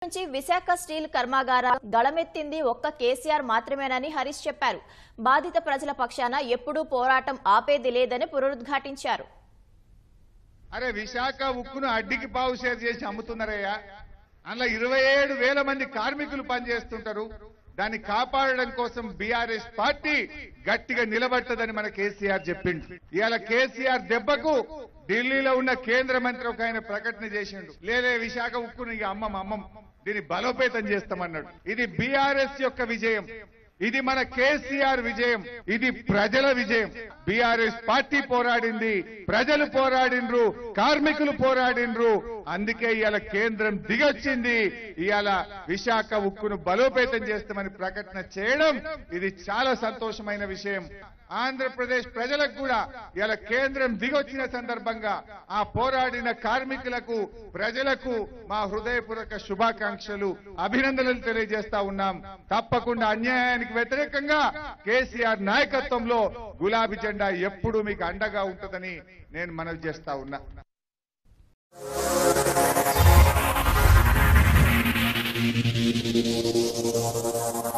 నుంచి విశాఖ స్టీల్ కర్మాగార గళమెత్తింది ఒక్క కేసీఆర్ మాత్రమేనని హరీష్ చెప్పారు. బాధిత ప్రజల పక్షాన ఎప్పుడూ పోరాటం ఆపేది లేదని పునరుద్ఘాటించారు. అరే విశాఖ ఉక్కును అడ్డికి పావు షేర్ చేసి అమ్ముతున్నారయ్యా. అందులో 27,000 మంది కార్మికులు పనిచేస్తుంటారు. దాన్ని కాపాడడం కోసం బీఆర్ఎస్ పార్టీ గట్టిగా నిలబట్టదని మన కేసీఆర్ చెప్పిండు. ఇవాళ కేసీఆర్ దెబ్బకు ఢిల్లీలో ఉన్న కేంద్ర మంత్రి ఒక ఆయన ప్రకటన చేసిండు. లేలే విశాఖ ఉక్కును ఇక అమ్మం దీన్ని బలోపేతం చేస్తామన్నాడు. ఇది బీఆర్ఎస్ యొక్క విజయం, ఇది మన కేసీఆర్ విజయం, ఇది ప్రజల విజయం. బీఆర్ఎస్ పార్టీ పోరాడింది, ప్రజలు పోరాడిండ్రు, కార్మికులు పోరాడిండ్రు. అందుకే ఇవాళ కేంద్రం దిగొచ్చింది. ఇవాళ విశాఖ ఉక్కును బలోపేతం చేస్తామని ప్రకటన చేయడం ఇది చాలా సంతోషమైన విషయం. ఆంధ్రప్రదేశ్ ప్రజలకు కూడా ఇలా కేంద్రం దిగొచ్చిన సందర్భంగా ఆ పోరాడిన కార్మికులకు, ప్రజలకు మా హృదయపూర్వక శుభాకాంక్షలు, అభినందనలు తెలియజేస్తా ఉన్నాం. తప్పకుండా అన్యాయానికి వ్యతిరేకంగా కేసీఆర్ నాయకత్వంలో గులాబీ జెండా ఎప్పుడూ మీకు అండగా ఉంటుందని నేను మనవి చేస్తా ఉన్నా.